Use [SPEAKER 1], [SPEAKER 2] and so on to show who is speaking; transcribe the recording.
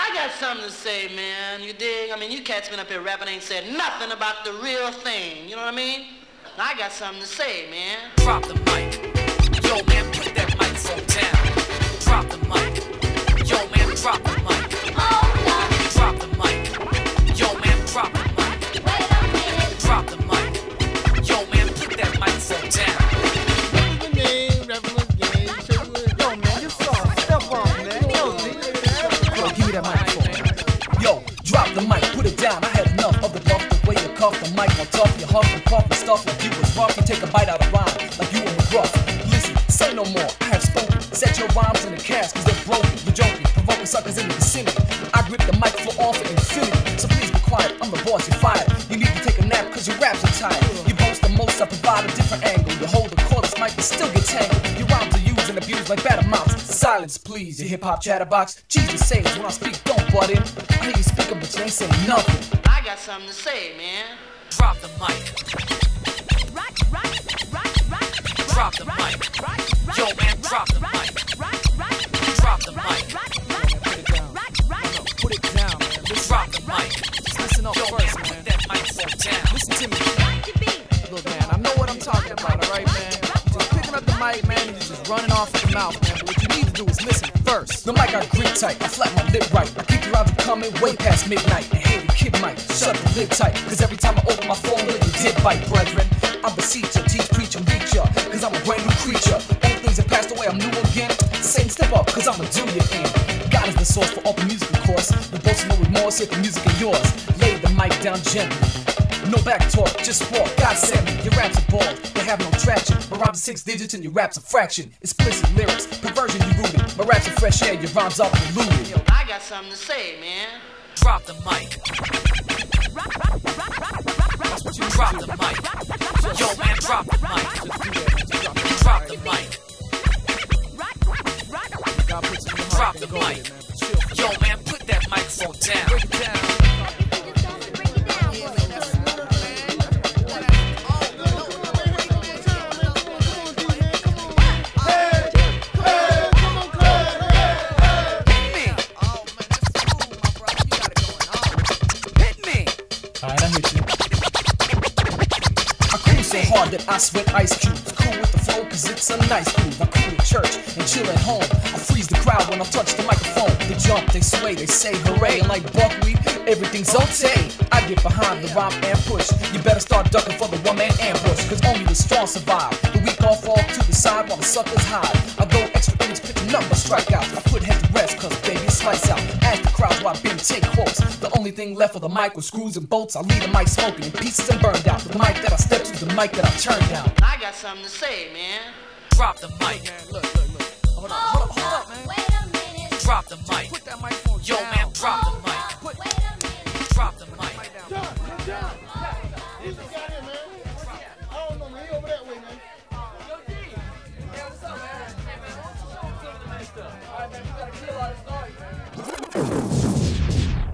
[SPEAKER 1] I got something to say, man. You dig? I mean, you cats been up here rapping, ain't said nothing about the real thing. You know what I mean? I got something to say, man.
[SPEAKER 2] Drop the mic. Yo, man, put that microphone down. Drop the mic. Yo, man, drop the mic.
[SPEAKER 3] Oh, no.
[SPEAKER 2] Drop the mic. Yo, man, drop the mic.
[SPEAKER 3] Wait a minute.
[SPEAKER 2] Drop the mic. Yo, man, put that microphone down.
[SPEAKER 4] Yo, man, you soft. Step on, man. Yo, give me that microphone.
[SPEAKER 5] Yo, drop the mic, put it down. I had enough of the bluff, the way you cuff the mic on top. You huff and puff and stuff like you was rough. You take a bite out of rhyme like you were McGruff. Listen, say no more, I have spoken. Set your rhymes in the cast cause they're broken. You're joking, provoking suckers in the vicinity. I grip the mic for all for infinity. So please be quiet, I'm the boss, you're fired. You need to take a nap cause your raps are tired. You boast the most, I provide a different angle. You hold the cordless mic but still get tangled. Your rhymes are used and abused like batter mouths. Silence please, you hip-hop chatterbox. Jesus saves when I speak, don't butt in. I hear you speaking but you ain't saying nothing.
[SPEAKER 1] I got something to say, man.
[SPEAKER 2] Drop the mic. Drop the mic. Yo, man, drop the mic. Drop the mic.
[SPEAKER 4] Put it down, man.
[SPEAKER 2] Drop the mic.
[SPEAKER 4] Just listen up
[SPEAKER 2] Yo,
[SPEAKER 4] first,
[SPEAKER 2] man,
[SPEAKER 4] man.
[SPEAKER 2] put that microphone down.
[SPEAKER 4] Listen to me. Look, man, I know what I'm talking about, alright, man? You're just picking up the mic, man, and you're just running off with the mouth, man. But what you need to do is listen first.
[SPEAKER 5] The mic I grip tight, I flat my lip right. I keep your rhymes coming way past midnight. And hey, the kid mic, shut the lid tight. Cause every time I open my phone, look, you did bite, brethren. I beseech ya, teach, preach, and reach ya. Cause I'm a brand new creature. All things that passed away, I'm new again. Satan, step up, cause I'ma do your in. God is the source for all the music, of course. You boast no remorse, yet the music is yours. Lay the mic down gently. No back talk, just walk. God send me. Your raps are bald, they have no traction. My rhymes are 6 digits and your raps are fraction. Explicit lyrics, perversion you rooted. My raps are fresh air, your rhymes are polluted.
[SPEAKER 1] Yo, I got something to say, man.
[SPEAKER 2] Drop the mic. Drop the mic. Yo, man, drop the mic. Drop the mic. Drop the mic. Yo, man, put that microphone down.
[SPEAKER 5] Alright, I hit you. I cruise so hard that I sweat ice cubes. Cool with the flow cause it's a nice groove. I cool at church and chill at home. I freeze the crowd when I touch the microphone. They jump, they sway, they say hooray. And like buckwheat, everything's okay. I get behind the rhyme and push. You better start ducking for the one-man ambush. Cause only the strong survive. The weak all fall to the side while the suckers hide. I go extra innings, pitch a number, strike out. I put head to rest cause baby it's lights out. Ask the crowd why I've been take quotes. The only thing left for the mic was screws and bolts. I leave the mic smoking in pieces and burned out. The mic that I stepped to is the mic that I turned down.
[SPEAKER 1] I got something to say, man.
[SPEAKER 2] Drop the mic.
[SPEAKER 4] Look. Hold up, man.
[SPEAKER 3] Wait a minute.
[SPEAKER 2] Drop the mic.
[SPEAKER 4] Put that microphone
[SPEAKER 2] Yo,
[SPEAKER 4] down.
[SPEAKER 2] man,